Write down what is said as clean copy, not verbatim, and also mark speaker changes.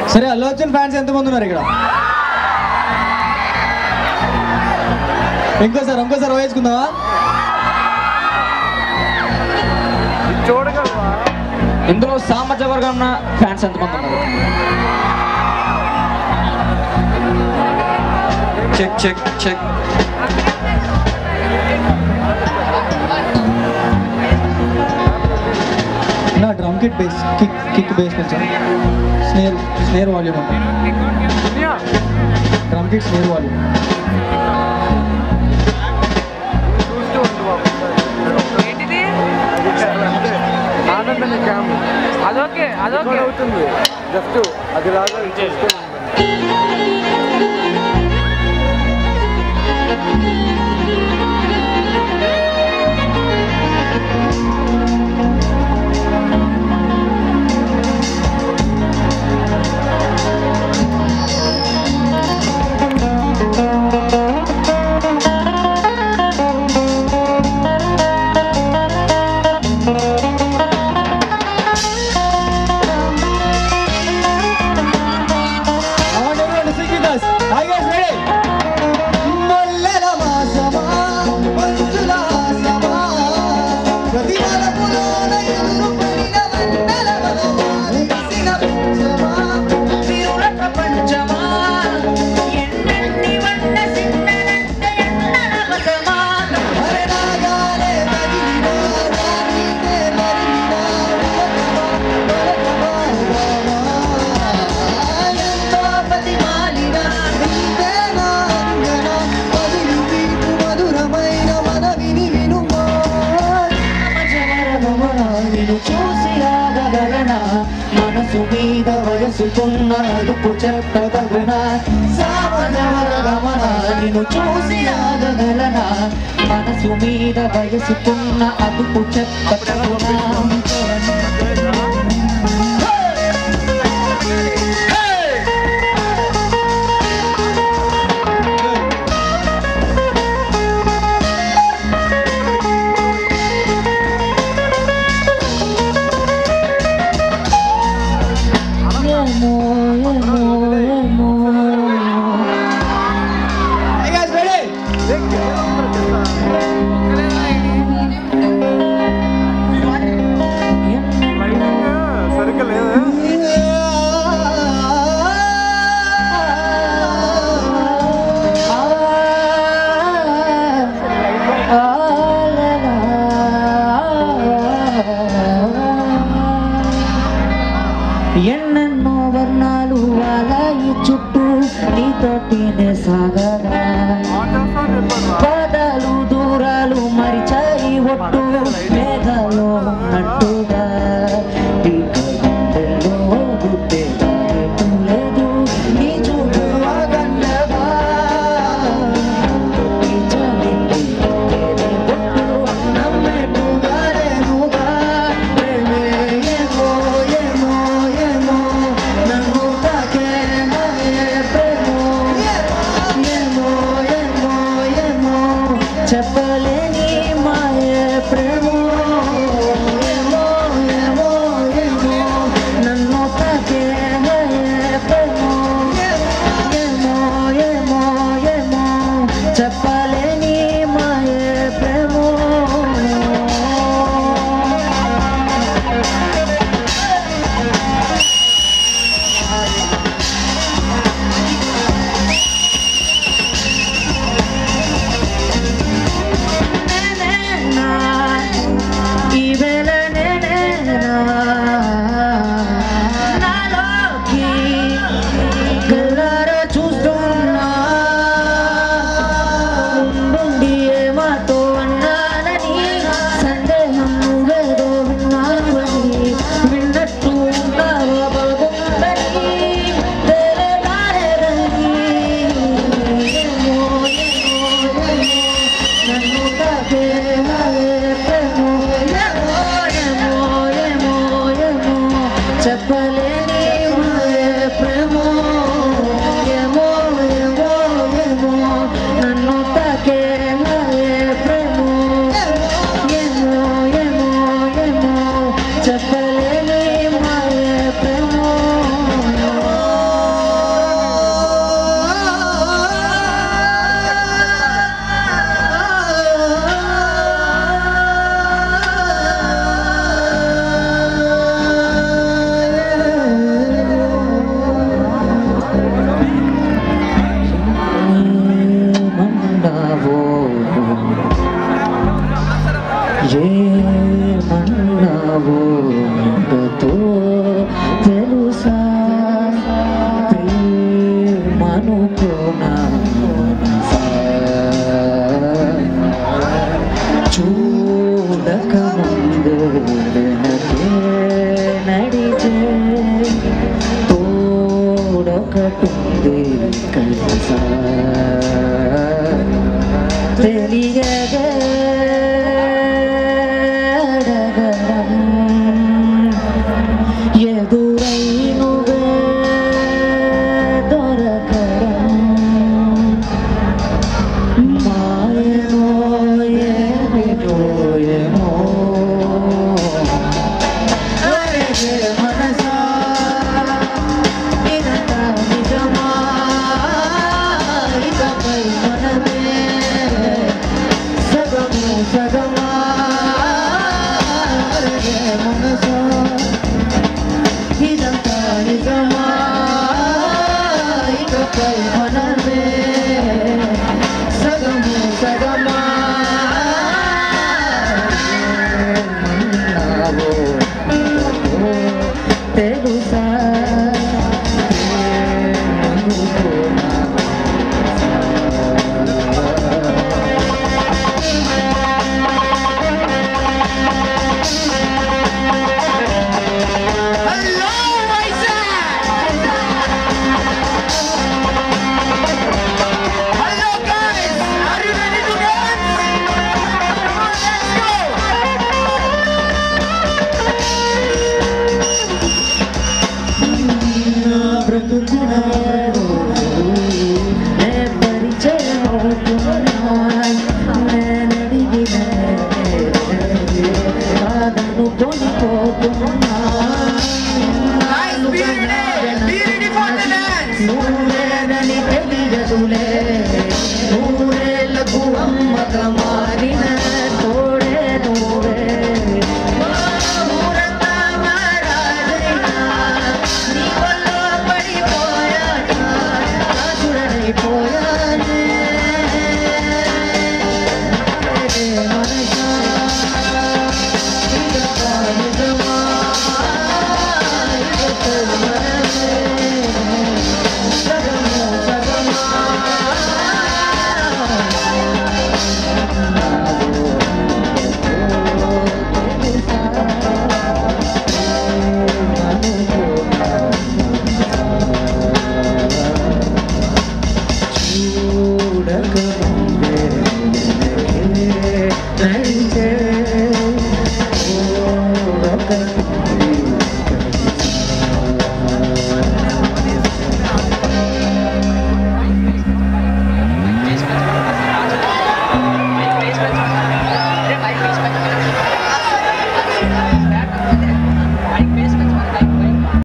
Speaker 1: సరే అల్లు అర్జున్ ఫ్యాన్స్ ఎంతమంది ఉన్నారు ఇక్కడ? ఇంకోసారి వేసుకుందామా?
Speaker 2: చూడగలవా?
Speaker 3: ఇందులో సామాజిక వర్గం ఫ్యాన్స్ ఎంతమంది ఉన్నారు? Check check check.
Speaker 1: నా drum kit bass kick bass కొంచెం స్నేర్ వాల్యూమ్ ఉంటుంది. Drum kit snare volume.
Speaker 2: అదొకే అవుతుంది జస్ట్ అది లాగా చేసుకొని మనసు మీద వయసుకున్న అదుపు చెప్పదగున సామజవరగమన నిన్ను చూసి ఆగగలన మనసు మీద వయసుకున్న అదుపు చెప్పదగున ఎన్నెన్నో వర్ణాలు అలాయి చుట్టూ నీతోటినే సాగరా పదాలు దూరాలు మరిచాయి ఒట్టు మేఘాలో ఉన్నట్టుగా లేదు నీ చూపు అగండగా నమ్మేట్టుగా లేనుగా ప్రేమే ఏమో ఏమో ఏమో నన్ను తాకే మాయే ప్రేమో ఏమో ఏమో ఏమో చెప్పలేని మాయే ప్రేమో ఏమో ఏమో ఏమో నన్ను తాకే మాయే ప్రేమో ఏమో ఏమో ఏమో చెప్పలేని మాయే ప్రేమో ఈవేళ నేనేనా నాలో ఒకటుంది కైలాస తెలియగా